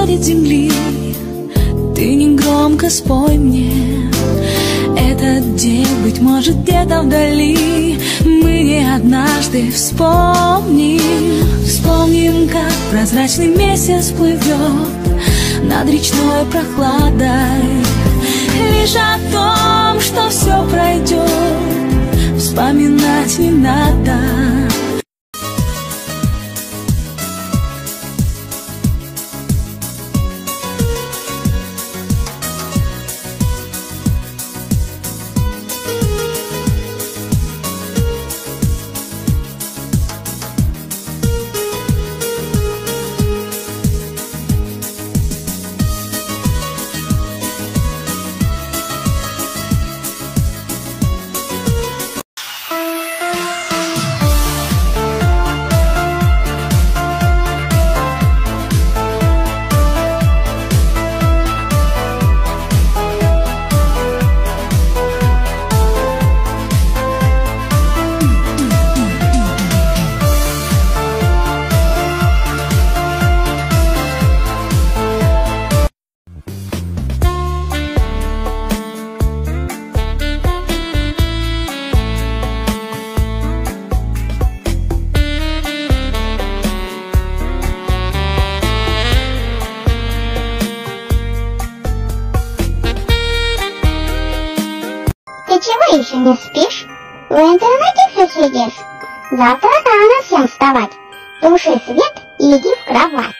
исходит земли. Ты негромко спой мне этот день, быть может, где-то вдали. Мы не однажды вспомним, как прозрачный месяц плывет над речной прохладой. Лишь о том, что все пройдет, вспоминать не надо. Ты чего еще не спишь? В интернете все сидишь? Завтра рано всем вставать. Туши свет и иди в кровать.